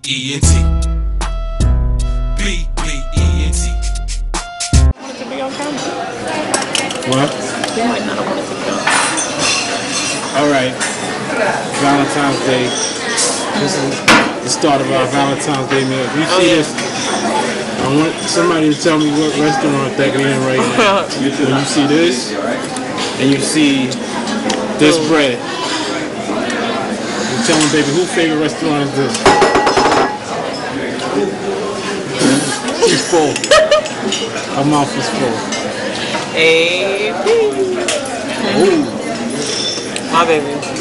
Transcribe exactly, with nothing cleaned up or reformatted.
E N T. B B E N T. Want it to be on camera? What? You might not want it to be on camera. Alright. Valentine's Day. This is the start of our Valentine's Day meal. If you see oh, yeah. this, I want somebody to tell me what restaurant they're in right now. When you see this, and you see this bread, you tell them, baby, whose favorite restaurant is this? She's full. Her mouth is full. Hey, Ooh. my baby.